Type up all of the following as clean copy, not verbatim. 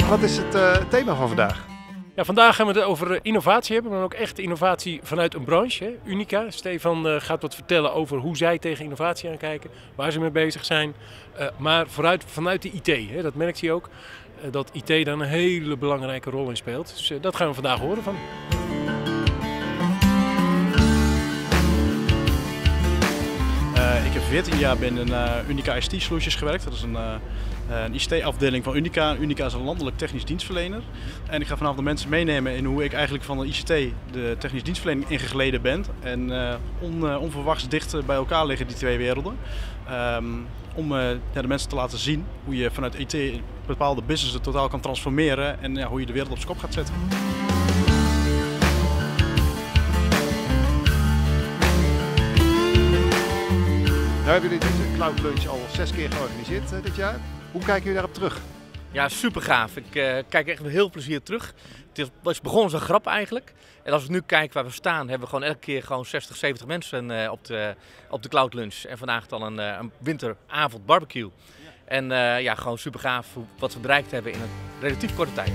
Wat is het thema van vandaag? Ja, vandaag gaan we het over innovatie hebben, maar ook echt innovatie vanuit een branche, hè? Unica. Stefan gaat wat vertellen over hoe zij tegen innovatie aankijken, waar ze mee bezig zijn. Maar vanuit de IT, hè? Dat merkt hij ook, dat IT daar een hele belangrijke rol in speelt. Dus dat gaan we vandaag horen van. Ik heb 14 jaar binnen Unica ICT Solutions gewerkt. Dat is een ICT-afdeling van Unica. Unica is een landelijk technisch dienstverlener. En ik ga vanavond de mensen meenemen in hoe ik eigenlijk van de ICT de technisch dienstverlening ingegleden ben. En onverwachts dicht bij elkaar liggen die twee werelden. Om de mensen te laten zien hoe je vanuit IT bepaalde businessen totaal kan transformeren en hoe je de wereld op zijn kop gaat zetten. Nou hebben jullie deze Cloud Lunch al 6 keer georganiseerd dit jaar. Hoe kijken jullie daarop terug? Ja, super gaaf. Ik kijk echt met heel plezier terug. Het was begonnen als een grap eigenlijk. En als ik nu kijk waar we staan, hebben we gewoon elke keer 60, 70 mensen op de Cloud Lunch. En vandaag dan een winteravond barbecue. En gewoon super gaaf wat we bereikt hebben in een relatief korte tijd.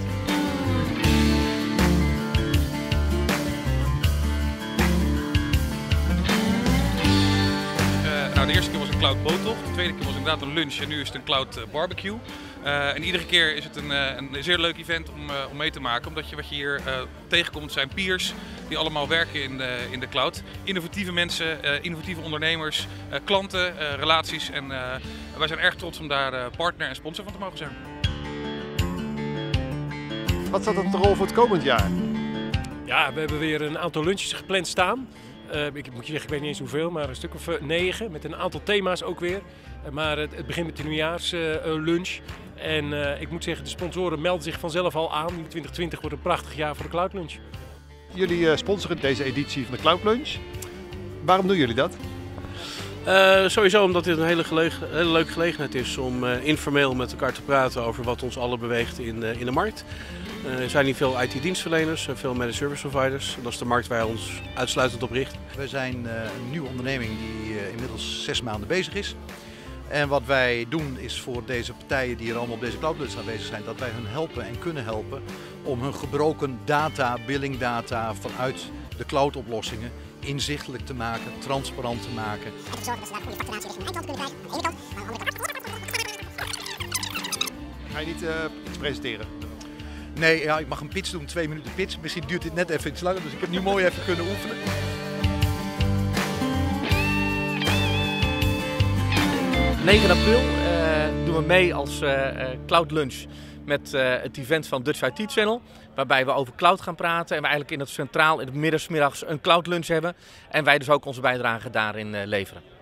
De eerste keer was een Cloud Boottocht, de tweede keer was inderdaad een lunch en nu is het een Cloud Barbecue. En iedere keer is het een zeer leuk event om mee te maken, omdat wat je hier tegenkomt zijn peers die allemaal werken in de cloud. Innovatieve mensen, innovatieve ondernemers, klanten, relaties en wij zijn erg trots om daar partner en sponsor van te mogen zijn. Wat staat op de rol voor het komend jaar? Ja, we hebben weer een aantal lunches gepland staan. Ik moet je zeggen, ik weet niet eens hoeveel, maar een stuk of 9 met een aantal thema's ook weer. Maar het begint met de nieuwjaarslunch. En ik moet zeggen, de sponsoren melden zich vanzelf al aan. 2020 wordt een prachtig jaar voor de Cloud Lunch. Jullie sponsoren deze editie van de Cloud Lunch. Waarom doen jullie dat? Sowieso omdat dit een hele leuke gelegenheid is om informeel met elkaar te praten over wat ons allen beweegt in de markt. Er zijn hier veel IT-dienstverleners, veel managed service providers. Dat is de markt waar wij ons uitsluitend op richten. We zijn een nieuwe onderneming die inmiddels 6 maanden bezig is. En wat wij doen is voor deze partijen die hier allemaal op deze Cloud Lunch aanwezig zijn, dat wij hun helpen en kunnen helpen om hun gebroken data, billing data vanuit de cloud oplossingen inzichtelijk te maken, transparant te maken. En te zorgen dat ze daar goede facturatie richting de eindklant kunnen krijgen aan de ene kant, maar aan de andere kant. Ga je niet iets presenteren? Nee, ja, ik mag een pitch doen, 2 minuten pitch. Misschien duurt dit net even iets langer, dus ik heb nu mooi even kunnen oefenen. Op 9 april doen we mee als Cloud Lunch met het event van Dutch IT Channel. Waarbij we over cloud gaan praten en we eigenlijk in het centraal in het middagsmiddags een Cloud Lunch hebben. En wij dus ook onze bijdrage daarin leveren.